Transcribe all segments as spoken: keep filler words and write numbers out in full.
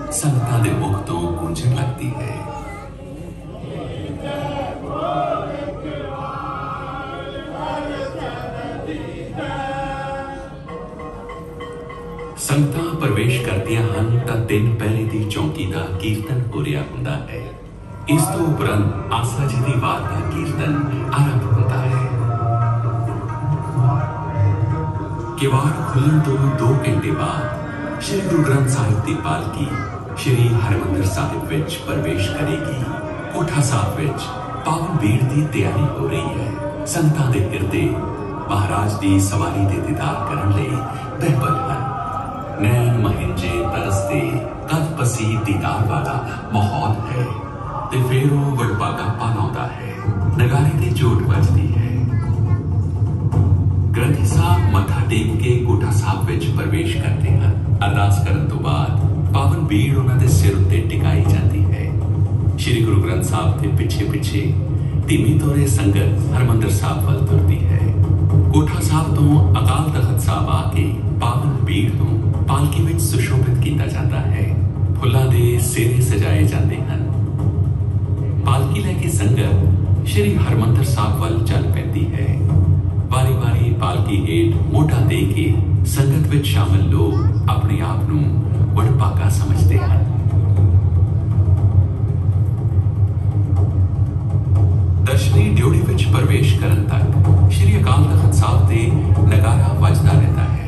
संगतां दे मुख तो गूंजण लगती है। संगतां प्रवेश करदियां हन तां तीन पहरे दी चौकी दा कीर्तन हो रहा हुंदा है। इस तो उपरंत आसा जी दी वार दा कीर्तन आरंभ होता है। किवाड़ खुलण तो दो घंटे बाद श्री गुरु ग्रंथ साहिब दी पालकी श्री हरमंदिर साहिब विच प्रवेश करेगी। कोठा साहिब विच पावन भीड़ दी तैयारी हो रही है। संगतां दे हिरदे महाराज दी सवारी दे दीदार करन लई बेहबल हन। नैन महिंजे तरसते कद पसी दीदार वाला माहौल है ते फिर वो वडभागा पालाउंदा है। नगारे दी चोट बजदी है। ग्रंथी साहब मत्था टेक के कोठा साहब विच प्रवेश करते हैं। अरदास करन तो बाद पावन भीड़ उन्हां दे सिर उत्ते टिकाई जाती है। श्री गुरु ग्रंथ साहब के पिछे पिछे धीमी तौरे संगत हरमंदिर साहब वल तुरदी है। कोठा साहब तो अकाल तखत साहब आके पावन भीड़ नूं पालकी विच सुशोभित किया जाता है। फुल्लां दे सेरे सजाए जाते हैं। पालकी लैके संगत श्री हरमंदिर साहब वल चल पैंदी है। वारी वारी पालकी हेठ मोढा दे के संगत विच शामिल लोग अपने आप नूं वडभागा समझते हैं। दर्शनी ड्योढ़ी विच प्रवेश करन तक श्री अकाल तखत साहब दे नगारा वजदा रहता है।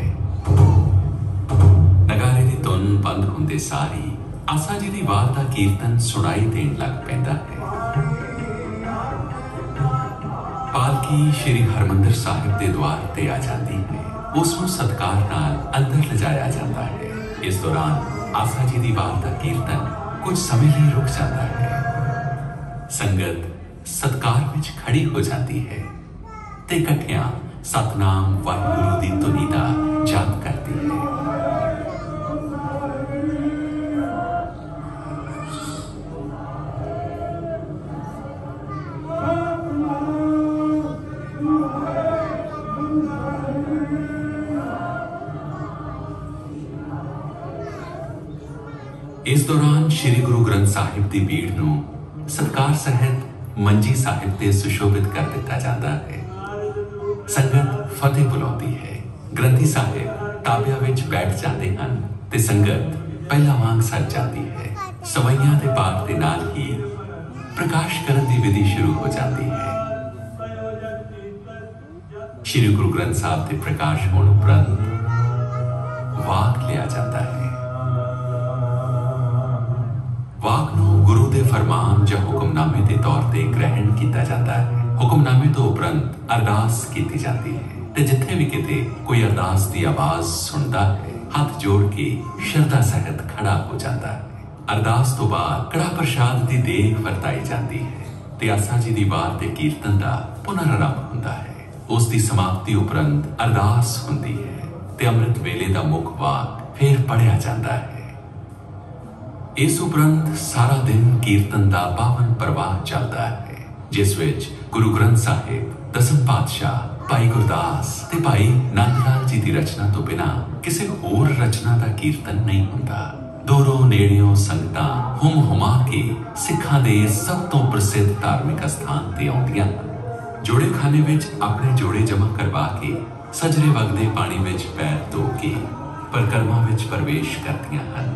नगारे दी धुन बंद होंदे सारी आसा जी दी वार दा कीर्तन सुनाई देन लग पैंदा है। पालकी श्री हरमंदिर साहिब दे द्वार ते आ जाती है। उसनूं सत्कार नाल अंदर लिजाया जाता है। इस दौरान आसा जी दी वार दा कीर्तन कुछ समय लिए रुक जाता है। संगत सत्कार विच खड़ी हो जाती है ते इकट्ठियां सतनाम वाहिगुरू दी धुनी दा जाप करती है। इस दौरान श्री गुरु ग्रंथ साहिब दी भीड़ नूं सत्कार सहित मंजी साहिब ते सुशोभित कर दिता जाता है। संगत फतेह बुलाउंदी है। ग्रंथी साहिब ताबिया विच बैठ जाते हैं ते संगत पहला वांग सज जाती है। सवैयां दे पाठ दे नाल ही प्रकाश करन दी विधि शुरू हो जाती है। श्री गुरु ग्रंथ साहिब के प्रकाश होने उपरंत वाक लिया जाता है। वाक नूं गुरु दे फरमान या हुक्मनामे के तौर पर ग्रहण किया जाता है। हुक्मनामे तो उपरंत अरदास की जाती है ते जिथे भी किते कोई अरदास की आवाज सुनता है हाथ जोड़ के श्रद्धा सहित खड़ा हो जाता है। अरदास तो बाद कड़ा प्रसाद की देख वरताई जाती है ते आसा जी दी वार ते कीर्तन का पुनरारंभ होता है। उस दी समाप्ति उपरंत अरदास होती है ते अमृत वेले का मुख वाक फिर पढ़िया जाता है। इस उपरंत सारा दिन कीर्तन का पावन प्रवाह चलता है जिस विच गुरु ग्रंथ साहिब दसम पातशाह भाई गुरदास ते भाई नंद लाल जी की रचना तो बिना किसी होर रचना का कीर्तन नहीं होता। दूरों नेड़ियों संगतां हुम हुमा के सिखां दे सब तो प्रसिद्ध धार्मिक स्थान ते आउंदियां। जोड़े खाने विच अपने जोड़े जमा करवा के सजरे वगदे पानी विच पैर धो के परिक्रमा विच प्रवेश करदियां हन।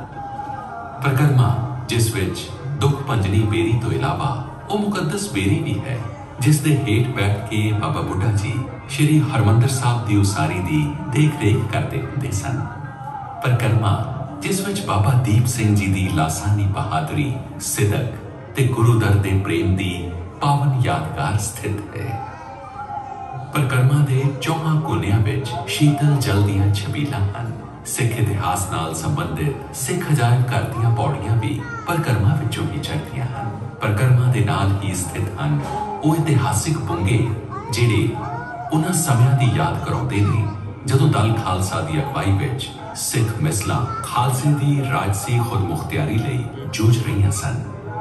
परिक्रमा जिस विच दुख भंजनी बेरी तो इलावा वो मुकद्दस बेरी भी है जिस दे हेठ बैठ के बाबा बुढ़ा जी श्री हरमंदिर साहब की उसारी की देख रेख करते होंदे सन। परिक्रमा जिस विच बाबा दीप सिंह जी की लासानी बहादुरी सिदक ते गुरु दर दे प्रेम की पावन यादगार स्थित है। परिक्रमा के चौहां कोनियां विच शीतल जल दीयां छबीलां हन। सिख इतिहास नाल संबंधित सिख अजायब घर दीयां पौड़ियां भी परिक्रमा विचों ही चढ़दियां हन। परिक्रमा दे नाल ही स्थित हन वो इतिहासिक बुंगे जिहड़े उन्हां समियां दी याद कराउंदे ने जदों दल खालसा दी अगवाई विच सिख मिसलां खालसे दी राजसी खुदमुख्तियारी लई जूझ रहियां सन।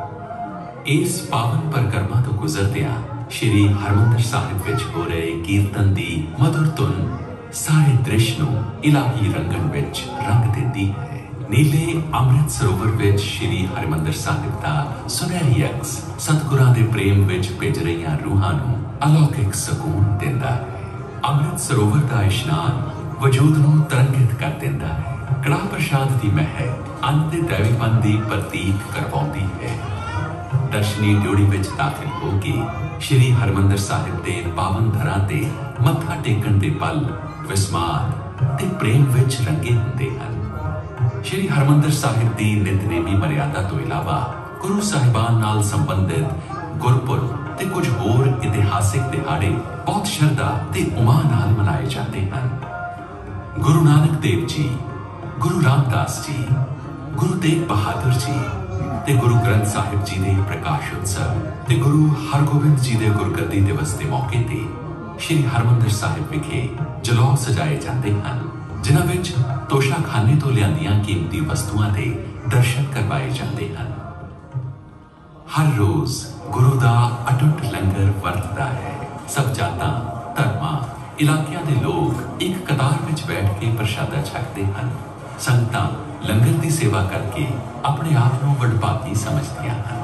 इस पावन परिक्रमा तो गुजरदियां श्री हरमंदिर साहिब विच हो रहे कीर्तन दी मधुर धुन सारे दृश्य नूं इलाही रंगन विच रंग दिंदी है। नीले अमृत सरोवर विच श्री हरिमंदिर साहिब का सुनहरी अक्स सतगुरां दे प्रेम विच भिज रहियां रूहां नूं अलौकिक सकून दिंदा है। अमृत सरोवर का इशनान वजूद नूं तरंगित कर दिंदा है। कड़ाह प्रसाद की महक अन्न दे दैवीपन दी प्रतीक करवाउंदी है। दर्शनी ड्योढ़ी विच दाखिल हो के श्री हरिमंदिर साहिब दे पावन धरां ते मत्था टेकण दे पल विस्माद ते प्रेम विच रंगे हुंदे हन। श्री हरमंदिर साहिब की नितनेमी मर्यादा तो इलावा गुरु साहिबान नाल संबंधित गुरपुरब ते कुछ होर इतिहासिक दिहाड़े बहुत श्रद्धा ते उमा नाल मनाए जाते हैं। गुरु नानक देव जी, गुरु रामदास जी, गुरु तेग बहादुर जी ते गुरु ग्रंथ साहिब जी के प्रकाश उत्सव ते गुरु हरगोबिंद जी के गुरगद्दी दिवस के मौके ते श्री हरमंदिर साहिब विखे जलौह सजाए जाते हैं, जिन्हां विच तोशाखाने तो लियांदियां कीमती वस्तुआं दे दर्शन करवाए जाते हैं। हर रोज गुरु दा अटुट लंगर वरतदा है। सब जातां धर्मां इलाकियां दे लोग एक कतार विच बैठ के प्रशादा छकते हैं। संगतां लंगर की सेवा करके अपने आप नूं वडभागी समझदियां हैं।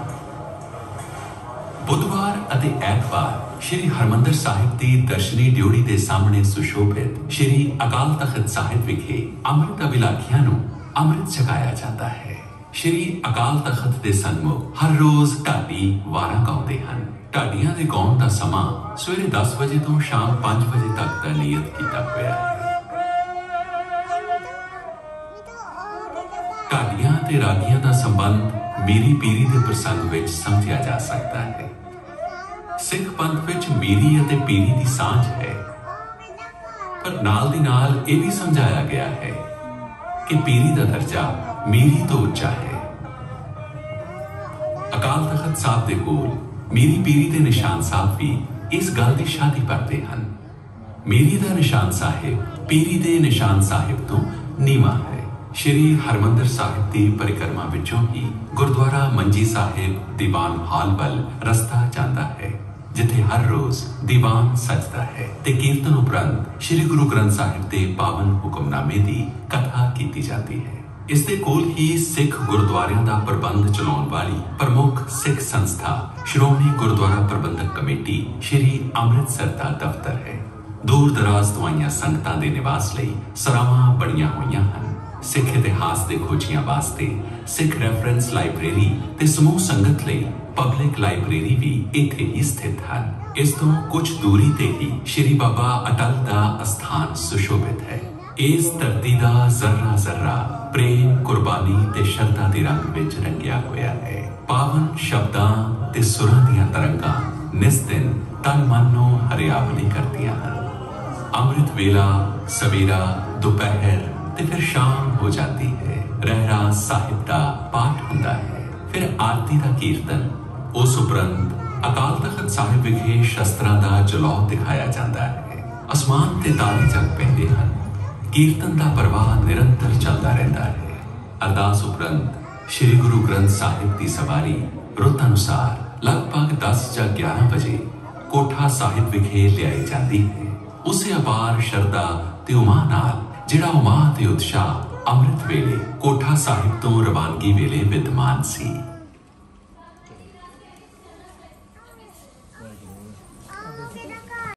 बुधवार अते ऐतवार श्री हरमंदिर साहिब की दर्शनी ड्योढ़ी के सामने सुशोभित श्री अकाल तख्त साहिब विखे अमृत अभिलाखियां नूं अमृत छकाया जाता है। श्री अकाल तख्त के सन्मुख हर रोज ढाडी वारा गाउंदे हन। ढाडियां दे गाउण दा समां सवेरे दस बजे तो शाम पांच बजे तक दा नियत कीता होया है। ढाडियां ते रागियां दा संबंध मीरी पीरी के प्रसंग विच समझिया जा सकता है। सिख पंथ विच मीरी अते पीरी की सांझ है, पर नाल दी नाल ये भी समझाया गया है कि पीरी का दर्जा मीरी तो उच्चा है। अकाल तख्त साहब दे कोल मीरी पीरी के निशान साहब भी इस गल की शादी करते हैं। मीरी का निशान साहिब पीरी के निशान साहिब तो नीवा है। श्री हरमंदिर साहिब की परिक्रमा विचों ही गुरुद्वारा मंजी साहिब दीवान हाल वल रस्ता जाता है, जिथे हर रोज दीवान सजदा है ते कीर्तन उपरंत श्री गुरु ग्रंथ साहिब के पावन हुक्मनामे की कथा की जाती है। इस दे कोल ही सिख गुरुद्वारियां दा प्रबंध चलाउण वाली प्रमुख सिख संस्था श्रोमणी गुरुद्वारा प्रबंधक कमेटी श्री अमृतसर का दफ्तर है। दूर दराज तो आईयां संगतां दे निवास लई सरावां बणीਆਂ होईयां हन। सिख इतिहास के खोजियां वास्ते सिख रेफरेंस लाइब्रेरी ते समूह संगत लई पब्लिक लाइब्रेरी भी इत्थे ही स्थित है। इस तो कुछ दूरी ते ही श्री बाबा अटल दा अस्थान सुशोभित है। इस धरती दा जर्रा जर्रा प्रेम कुर्बानी ते शरधा दे रंग विच रंगिया होया है। पावन शब्दां ते सुरां दियां तरंगां निस दिन तन मन नूं हरियावली करदियां हन। अमृत वेला सवेरा दोपहर ते फिर शाम हो जाती है। रहरास साहिब का पाठ हुंदा है, फिर आरती का कीर्तन। उस उपरंत अकाल तख्त साहिब विखे शस्त्रां दा जलौह दिखाया जाता है। आसमान ते तारे जग पैंदे हन। कीर्तन का प्रवाह निरंतर चलता रहता है। अरदास उपरंत श्री गुरु ग्रंथ साहिब की सवारी रुत अनुसार लगभग दस या ग्यारह बजे कोठा साहिब विखे लियाई जाती है। उसे अपार शरदा ते उमा नाल जिहड़ा उमा ते उत्साह अमृत वेले कोठा साहिब तो रवानगी वेले विद्यमान सी।